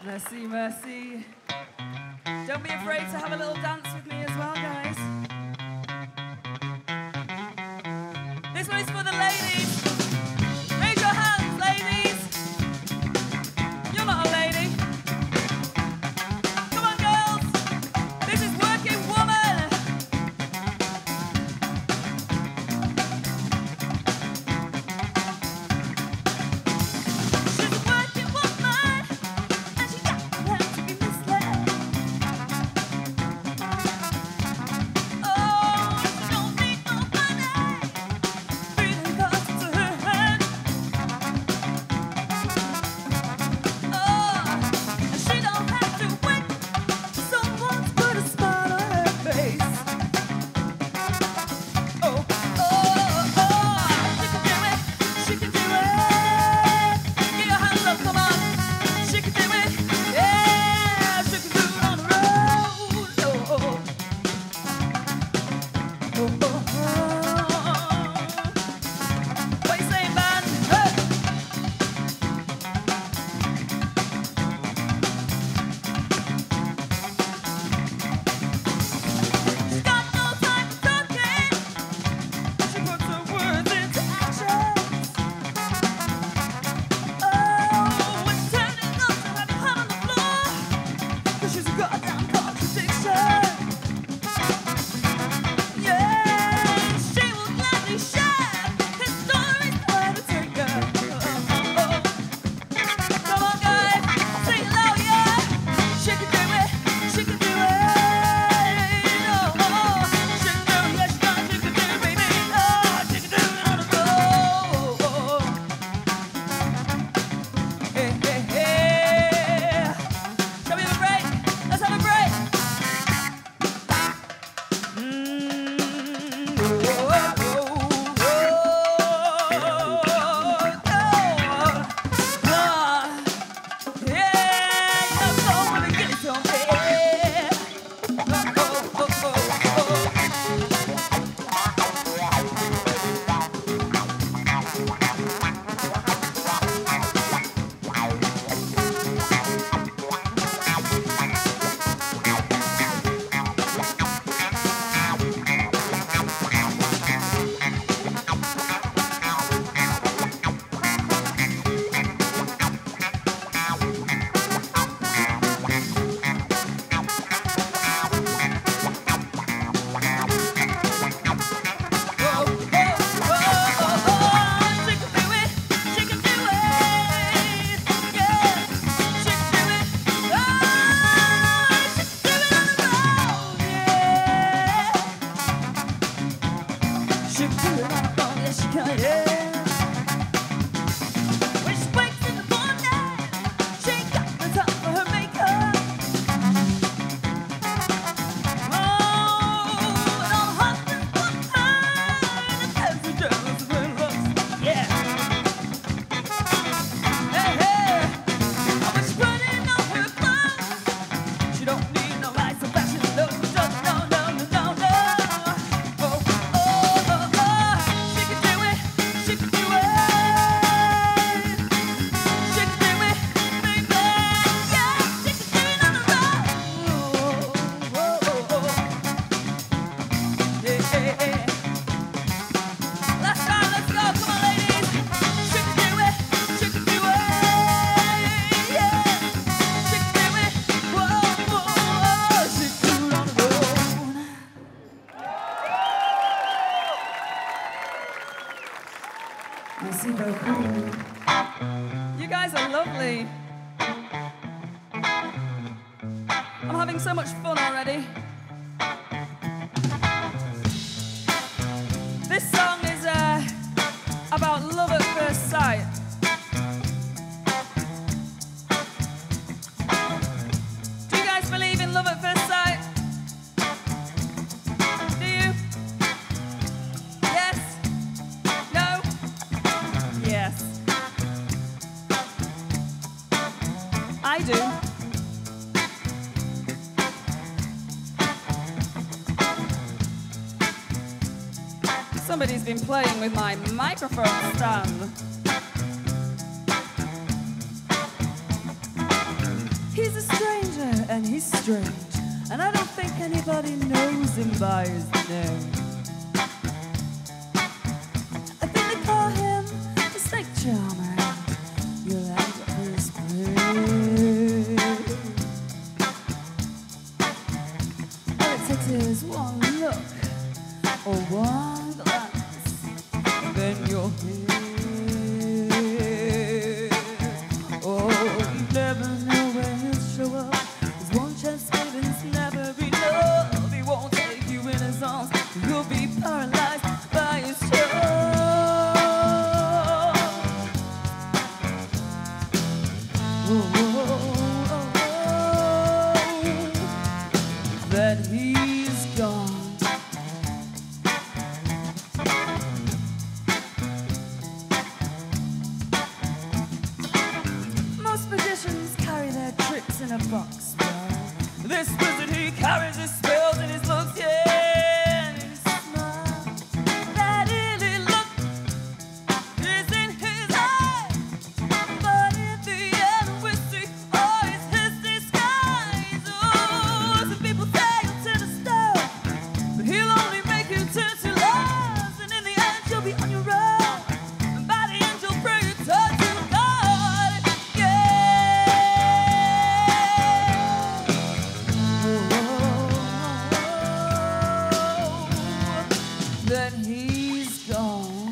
Mercy, mercy. Don't be afraid to have a little dance with me as well, guys. This one is for the ladies. Raise your hands, ladies. You're not a lady. Come on, girls. This is Working Woman. She's a working woman, and she got the right to be misled. Oh, she don't need nobody breathing close to her head. Oh, and she don't have to wait for someone to put a smile on her face. Oh, oh, oh, she can do it, she can do it. Get your hands up, come on. She can do it, yeah, she can do it on the road. Oh, oh, oh, oh, oh. What you saying, man? Hey. She's got no time for talking. She puts her words into action. Oh, when she's turning up, she'll have your heart on the floor. 'Cause she's a goddamn contradiction. Yeah, she will gladly share his stories to take her. Oh, oh. Come on, guys, sing it loud, yeah. She can do it, she can do it. Oh, oh, she can do it, yeah, she can do it, baby. Oh, she can do it on the road. Hey, hey, hey. Shall we have a break? Let's have a break. You guys are lovely. I'm having so much fun already. This song is about love at first sight. Do you guys believe in love at first sight? Do you? Yes? No? Yes. I do. Somebody's been playing with my microphone stand. He's a stranger and he's strange, and I don't think anybody knows him by his name. I think they call him the snake charmer. You'll have to his praise. All it takes is one look or one glance, and then you're here. Oh, you never know when he'll show up. There's one chance given's never enough. He won't take you in his arms. You'll be paralyzed by his charm. Oh, that he's gone. Most magicians carry their tricks in a box, but this wizard, he carries his spells in his looks, yeah, and his smile. That eerie look is in his eyes, but in the end we see, oh, it's his disguise. Oh, some people say you'll turn to stone, but he'll only make you turn to lost, and in the end you'll be on your own, and by the end you'll pray you turn to God, yeah. Then he's gone.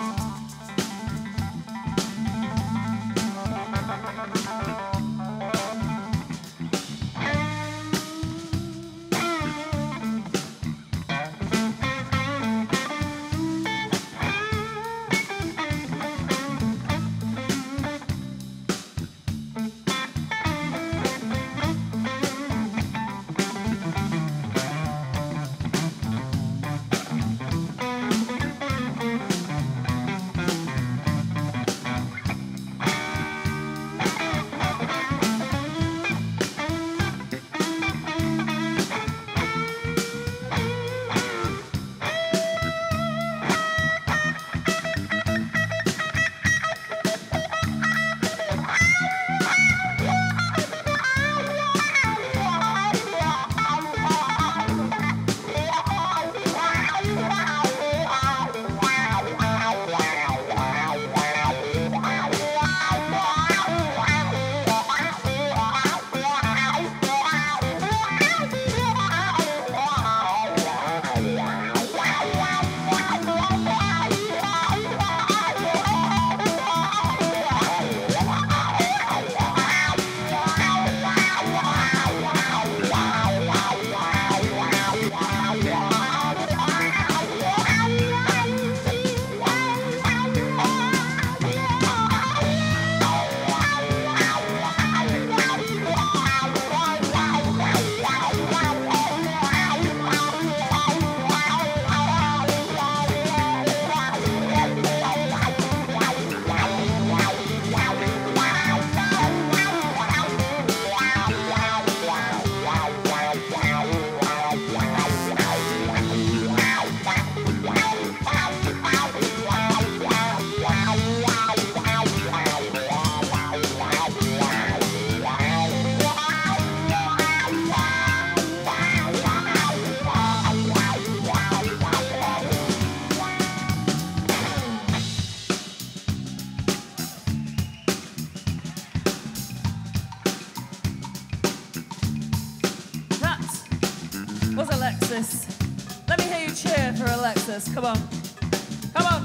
Was Alexis. Let me hear you cheer for Alexis. Come on. Come on.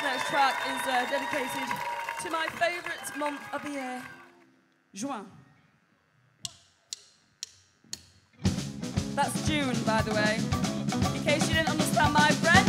next track is dedicated to my favourite month of the year, Juin. That's June, by the way, in case you didn't understand my French.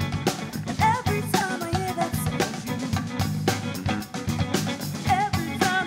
Every time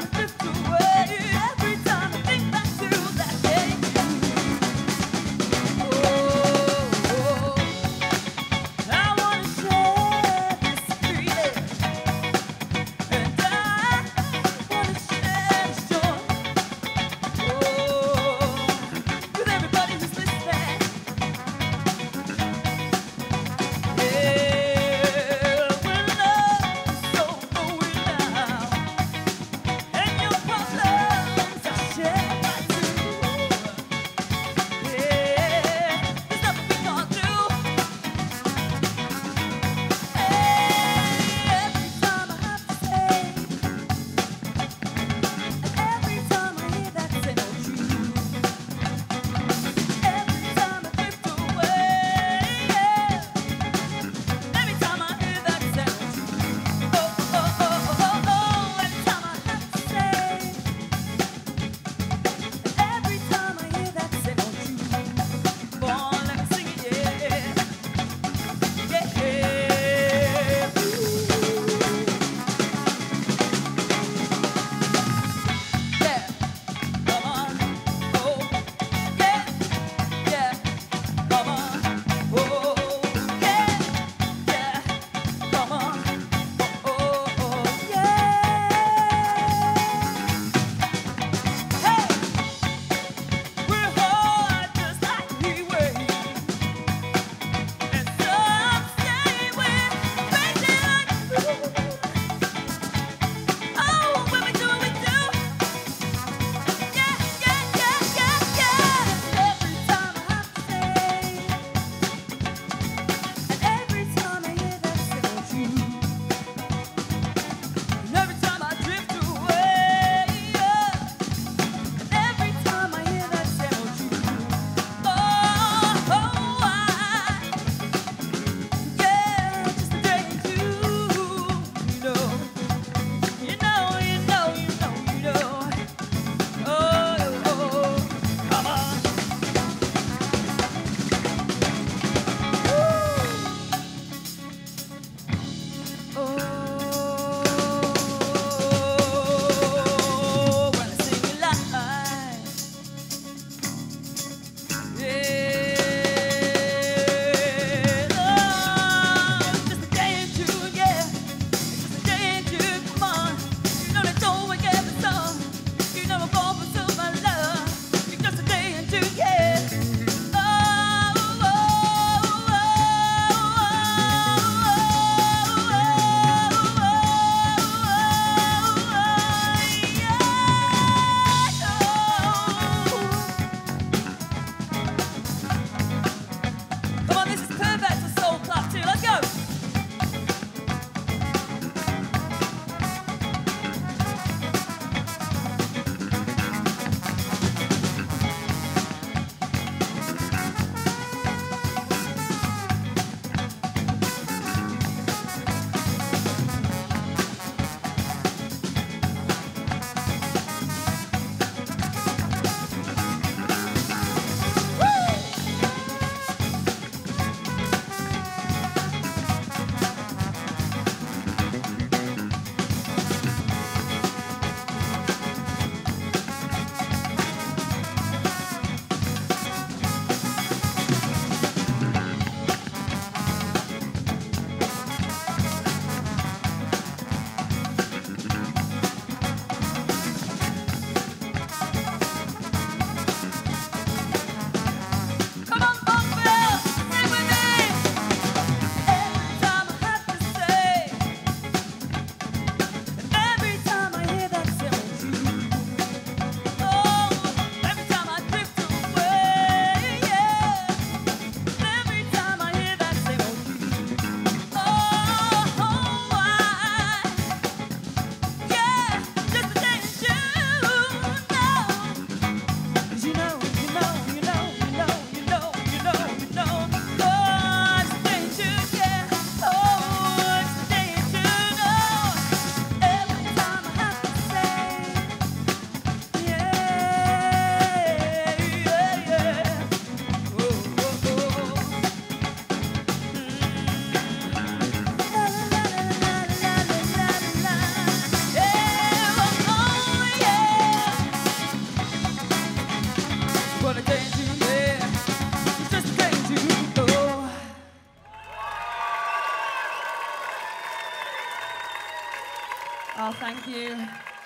Thank you.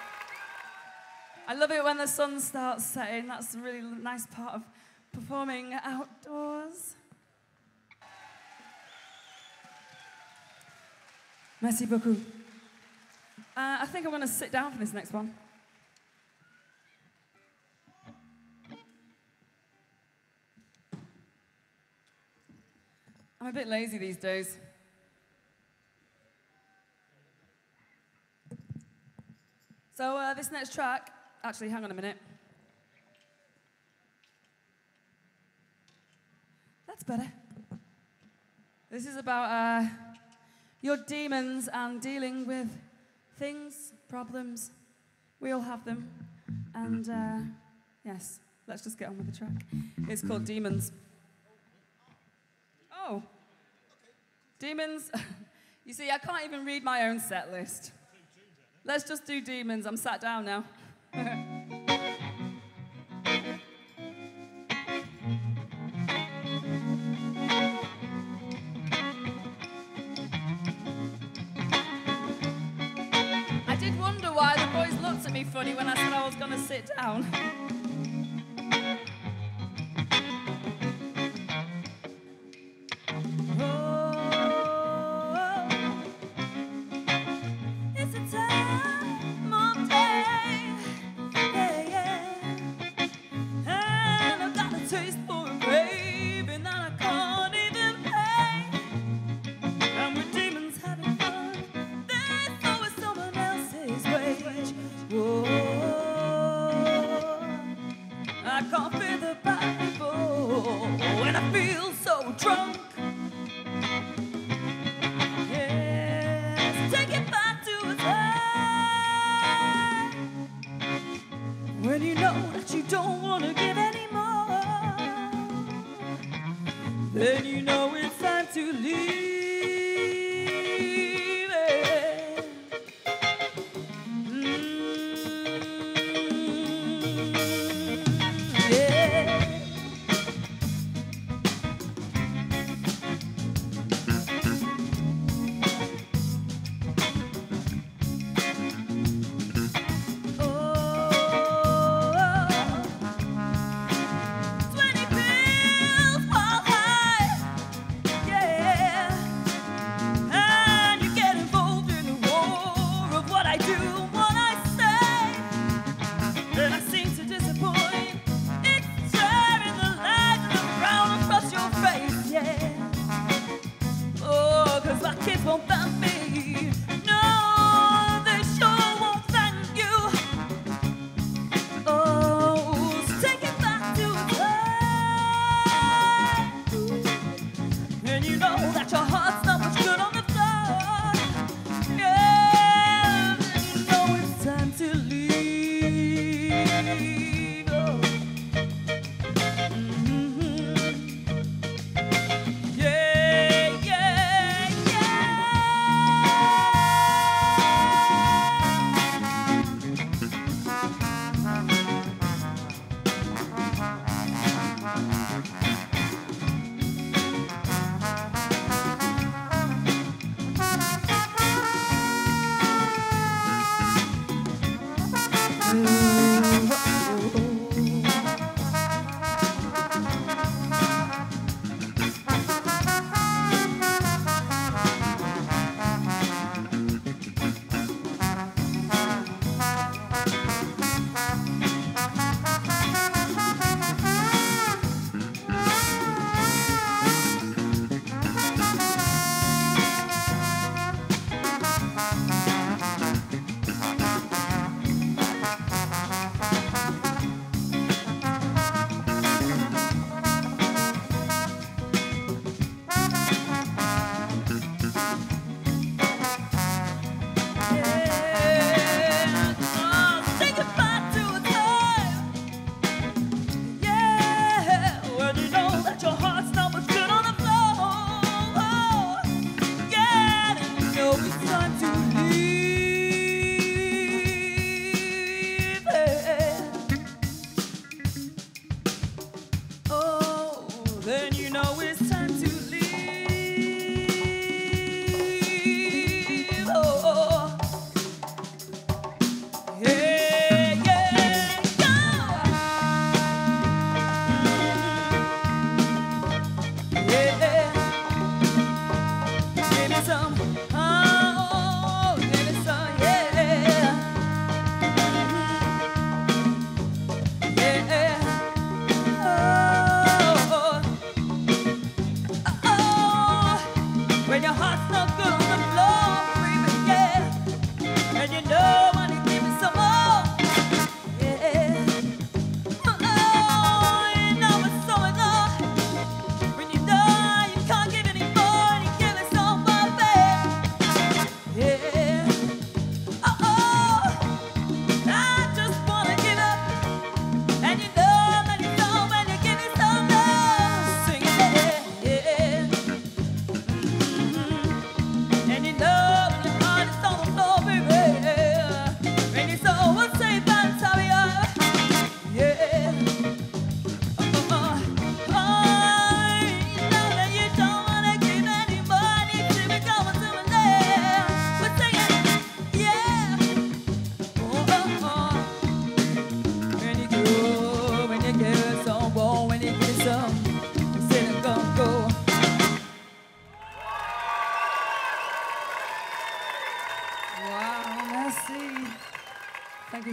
I love it when the sun starts setting. That's a really nice part of performing outdoors. Merci beaucoup. I think I'm going to sit down for this next one. I'm a bit lazy these days. So this next track, actually, hang on a minute. That's better. This is about your demons and dealing with things, problems. We all have them. And yes, let's just get on with the track. It's called Demons. Oh. Demons. You see, I can't even read my own set list. Let's just do Demons. I'm sat down now. I did wonder why the boys looked at me funny when I said I was going to sit down.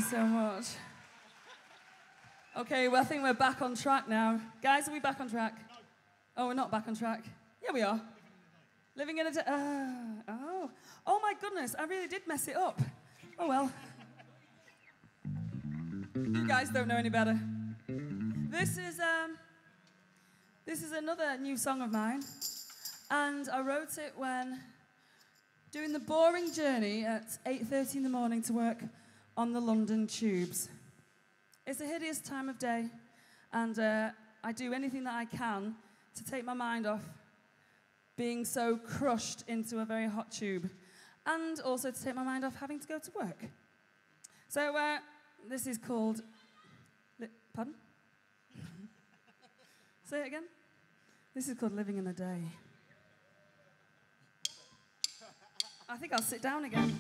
so much. Okay, well, I think we're back on track now. Guys, are we back on track? No. Oh, we're not back on track. Yeah, we are. Living in a day. Oh my goodness, I really did mess it up. Oh well. You guys don't know any better. This is another new song of mine, and I wrote it when doing the boring journey at 8:30 in the morning to work on the London tubes. It's a hideous time of day, and I do anything that I can to take my mind off being so crushed into a very hot tube, and also to take my mind off having to go to work. So this is called... Pardon? Say it again? This is called Living in the Day. I think I'll sit down again.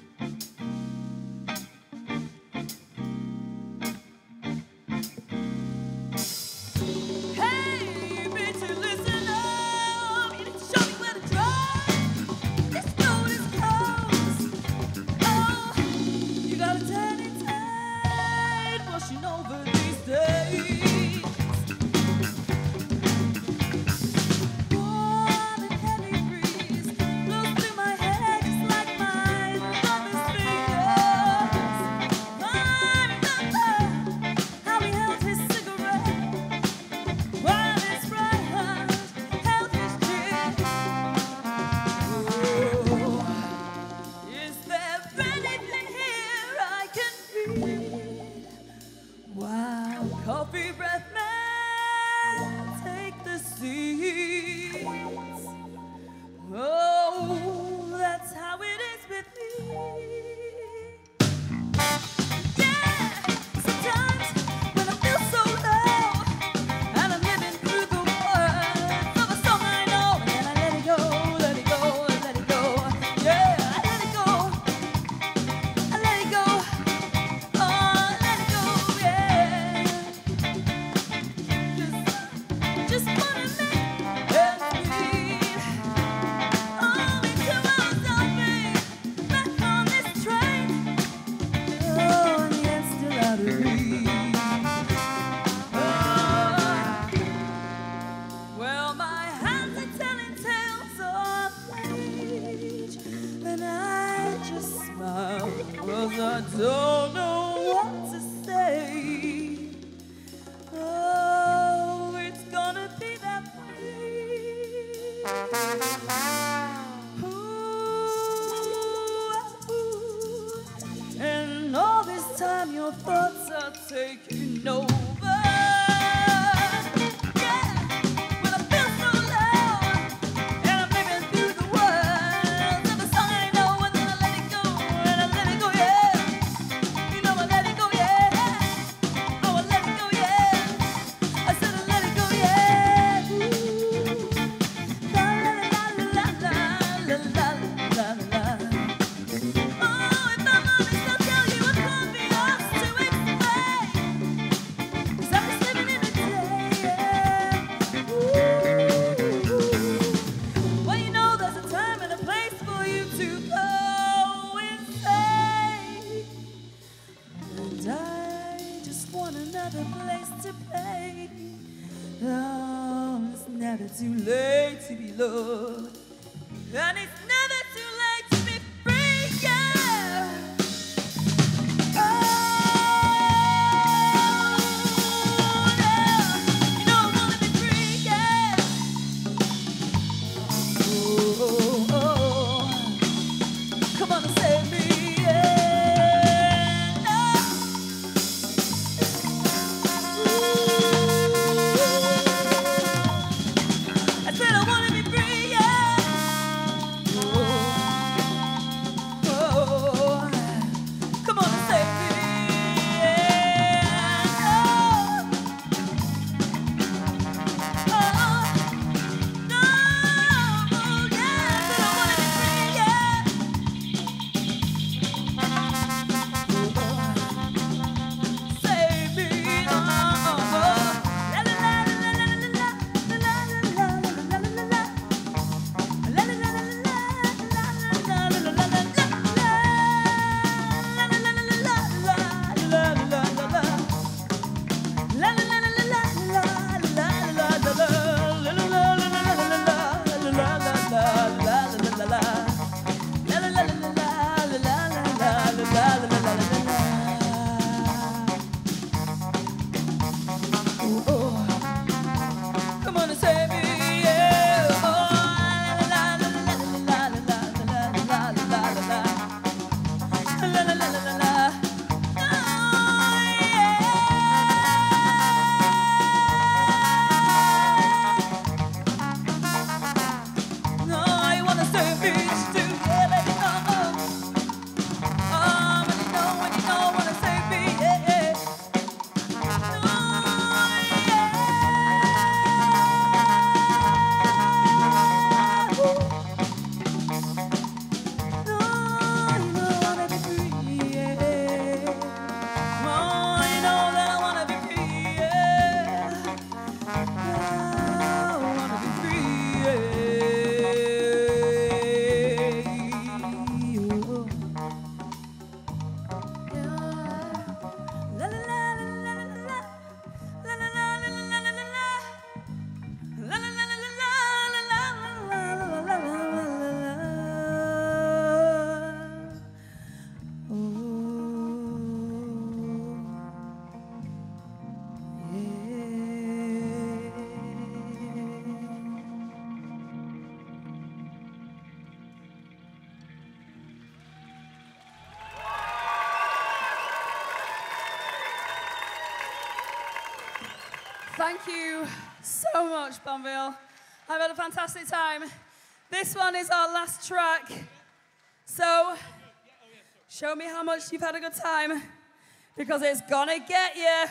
Thank you so much, Banville. I've had a fantastic time. This one is our last track. So, show me how much you've had a good time, because it's gonna get you.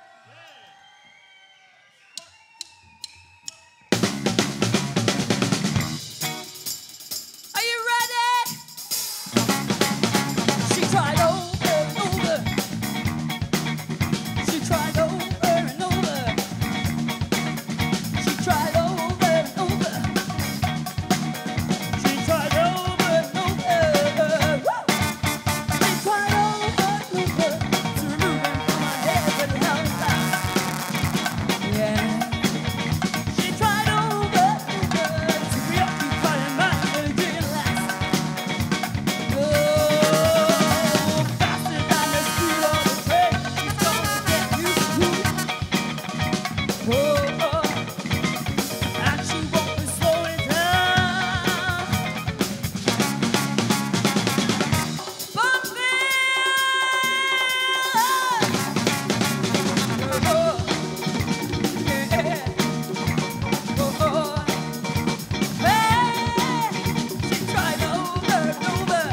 Are you ready? She tried over and over. She tried over and over. She tried over and over. She tried over and over. Woo! She tried over and over to remove him from her head, but he held it back. Yeah. She tried over and over to preoccupy her mind, but it didn't last. Oh, faster than the speed of the train, she's gonna get used to it. Oh, and she won't be slowing down. Bumpy! Oh, yeah. Oh, hey, she tried over and over.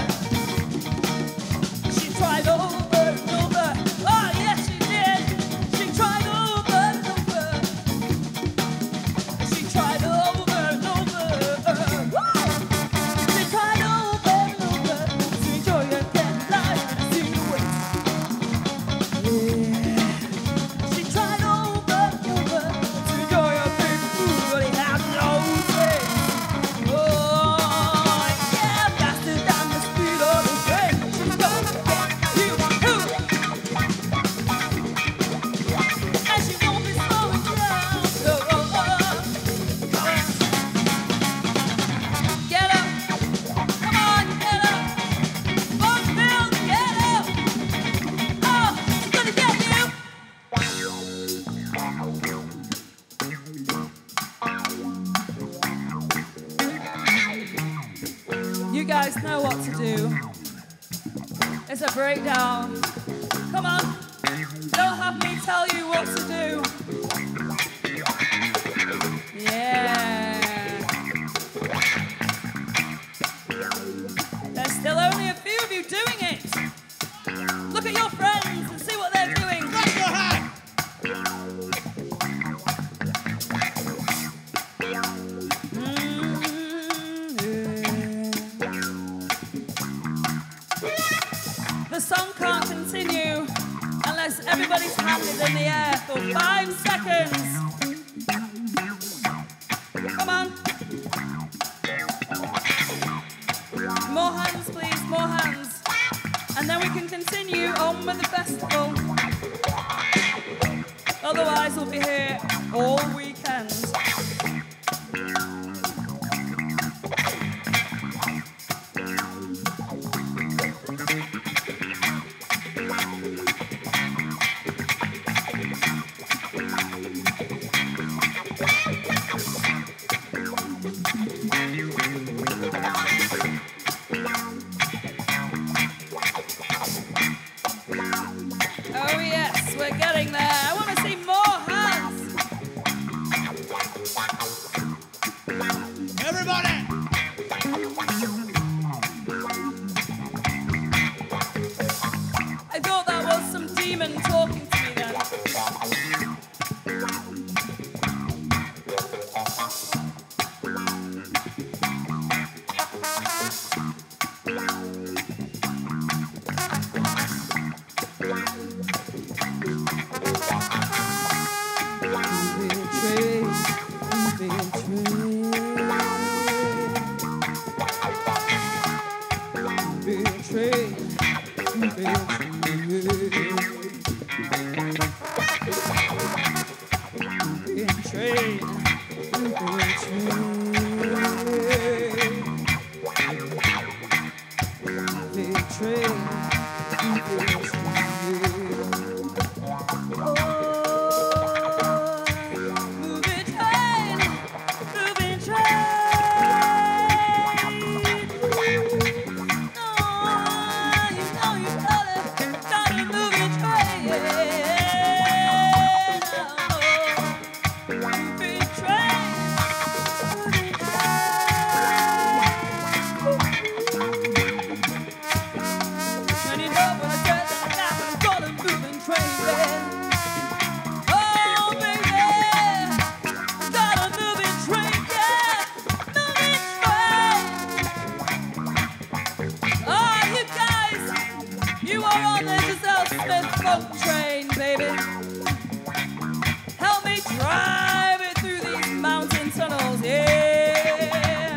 She tried over and over. Oh, yes, she did. She tried over and over. She tried over and over. Woo! She tried over and over to enjoy her dead life and see the waste. Yeah. She tried over and over to enjoy her big food, but he had no taste. Oh, yeah, faster than the speed of the train. She's gonna get you. And she won't be slowing down. Get up. Come on, get up. Buckville, get up. Oh, she's gonna get you. You guys know what to do. It's a breakdown. Come on. Don't have me tell you what to do. Yeah. There's still only a few of you doing it. Look at your friends and see what they're doing. Raise your hand. The song can't continue unless everybody's hand is in the air for 5 seconds. Come on. More hands, please, more hands. And then we can continue on with the festival. Otherwise, we'll be here all weekend. Oh yes, we're getting there. I want to see more hands. Everybody! I thought that was some demon talking to me then. driving through these mountain tunnels, yeah.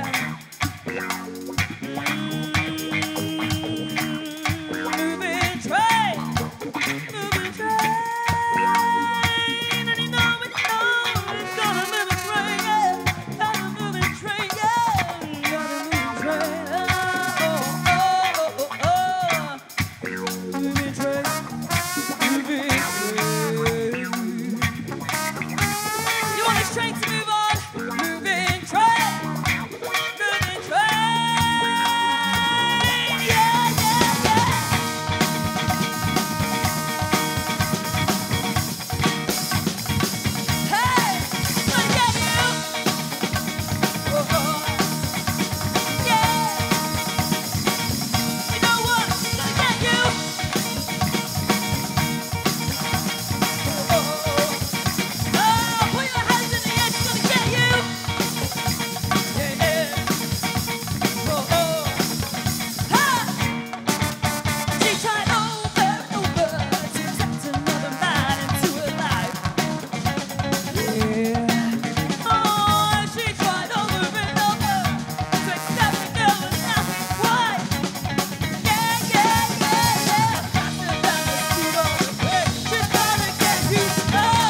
Moving train, moving train. And you know it's gonna move a train, yeah. Gonna move a train, yeah. Gonna move a train, oh, oh, oh, oh, oh. Moving train, moving train. You want this train to move on? Moving train, moving train, yeah, yeah, yeah. Hey, gonna get you. Oh, oh. Yeah. You know what? Gonna get you. Oh, oh, oh. Oh, put your hands in the air, she's gonna get you. Yeah, yeah. Oh, oh. Ha! She tried over and over to accept another man into her life. Yeah. Oh, she tried over and over to accept another man's wife. Yeah, yeah, yeah, yeah. Faster than the speed of the wind, she's gonna get you slow.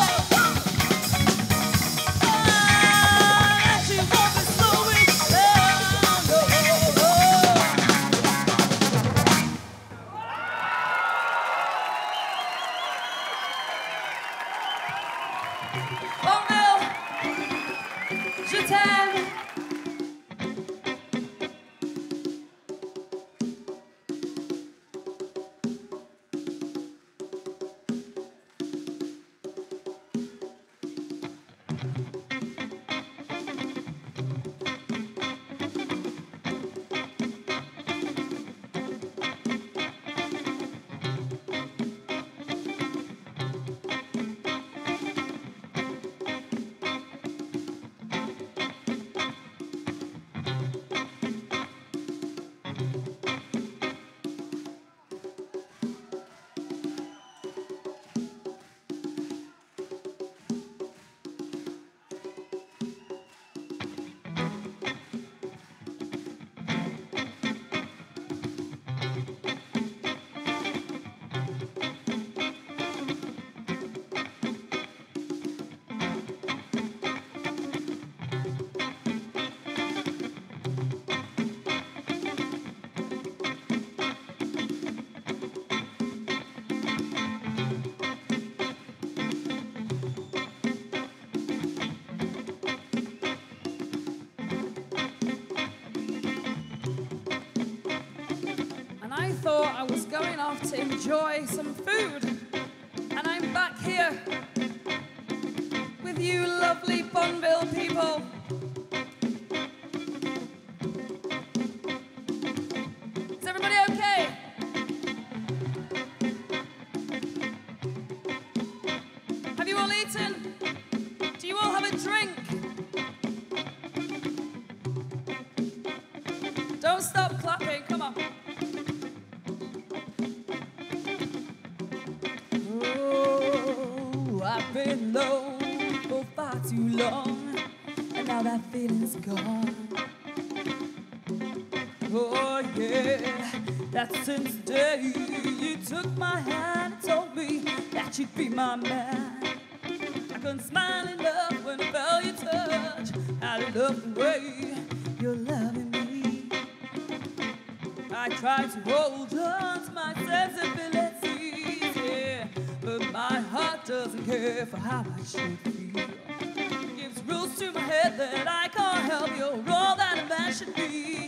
And she won't be slowing down. Oh, oh, oh. Oh no, je t'aime. And I thought I was going off to enjoy some food. And I'm back here with you lovely Bonneville people. Is everybody okay? Have you all eaten? Do you all have a drink? Don't stop clapping, come on. Oh, I've been low for far too long, and now that feeling's gone. Oh yeah, that's since the day you took my hand and told me that you'd be my man. I couldn't smile enough when I felt your touch. I love the way you're loving me. I tried to hold on to my sensibilities, yeah, but my heart doesn't care for how I should feel. It gives rules to my head that I can't help. You're all that a man should be.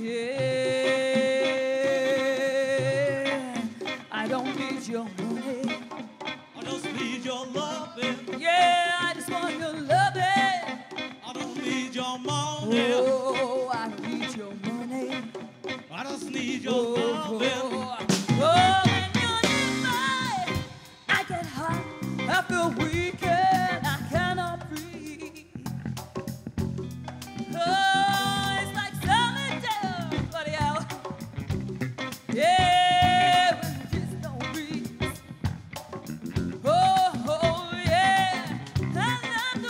Yeah, I don't need your money. I just need your loving. Yeah, I just want your loving. I don't need your money. Oh, I don't need your money. I just need your loving. Oh, when you're nearby, I get hot, I feel weak, and I cannot breathe. Oh, it's like solitaire, buddy, out. Yeah, when you just don't breathe. Oh, oh, yeah, I love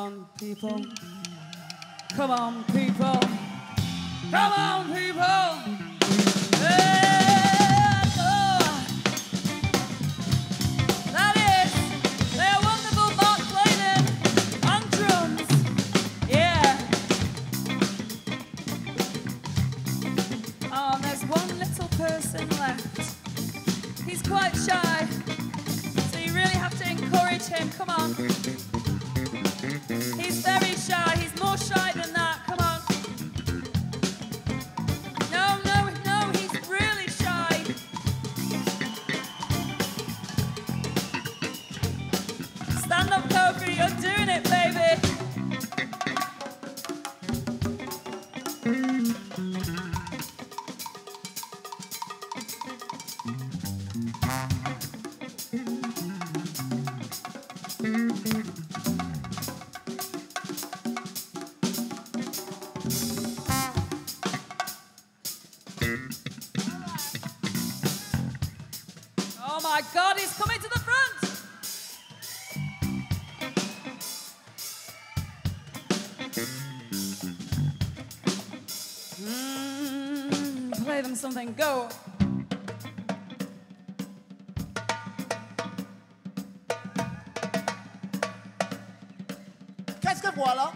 on, people. Come on, people. Come on, people. Let's go. That is their wonderful Mark Claydon on drums. Yeah. Oh, there's one little person left. He's quite shy, so you really have to encourage him. Come on. He's very shy. He's more shy than that. Come on. No, no, no, he's really shy. Stand up, Kofi. You're doing it, baby. Oh my God, he's coming to the front! Play them something, go! Qu'est-ce que voilà?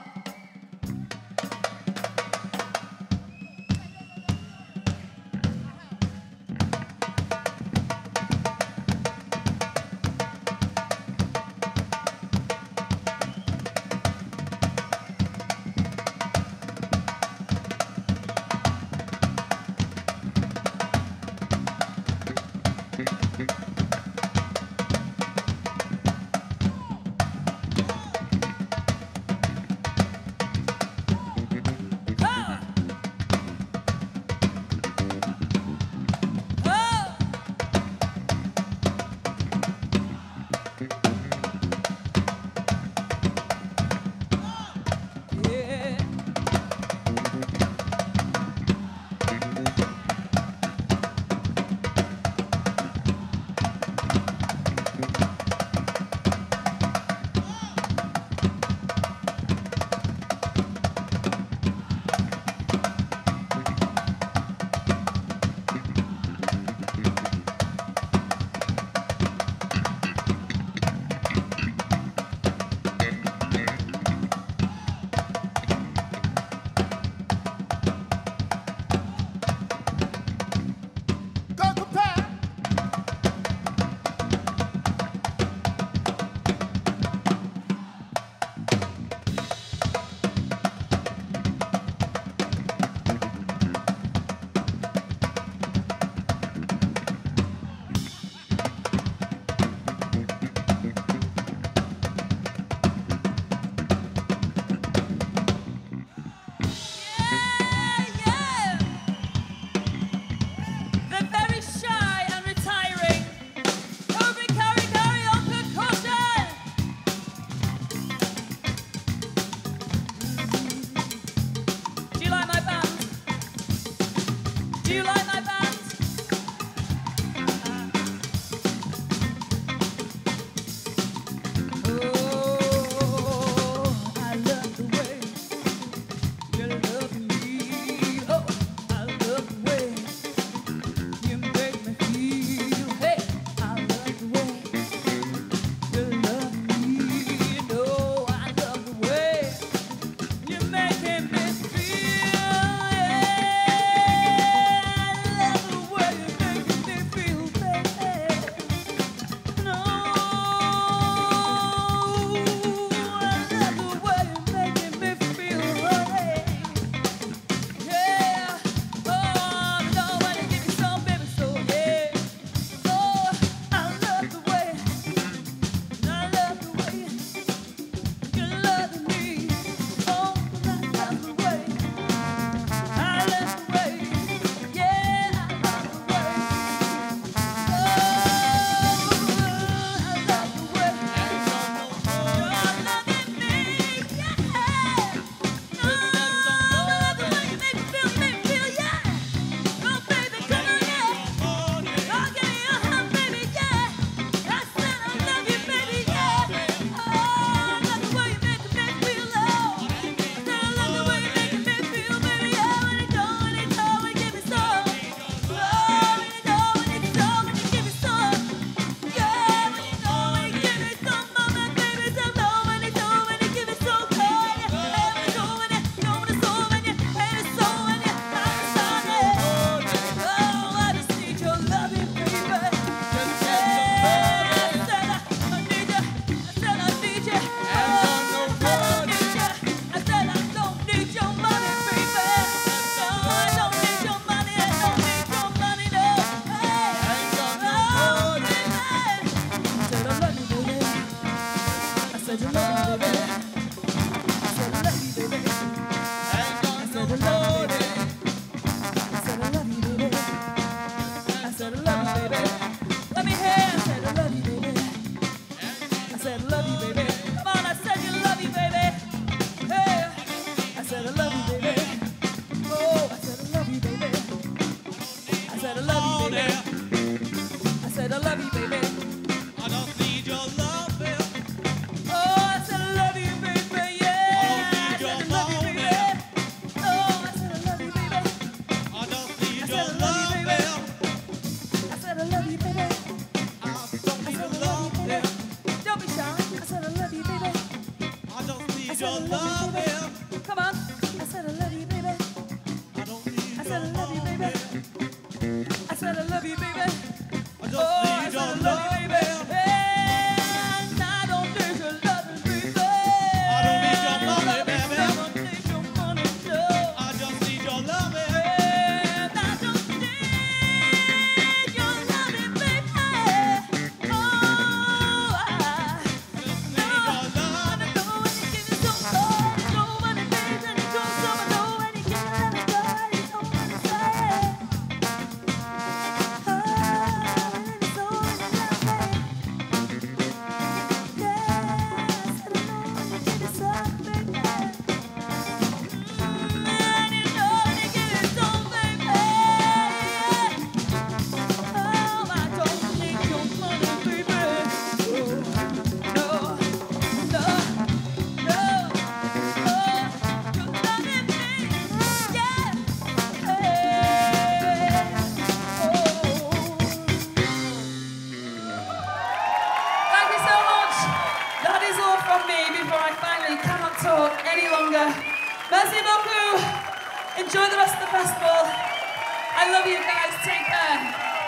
festival. I love you guys. Take care.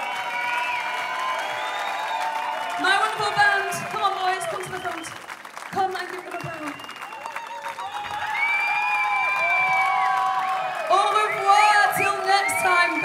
My wonderful band. Come on, boys. Come to the front. Come and give them a bow. Au revoir. Till next time.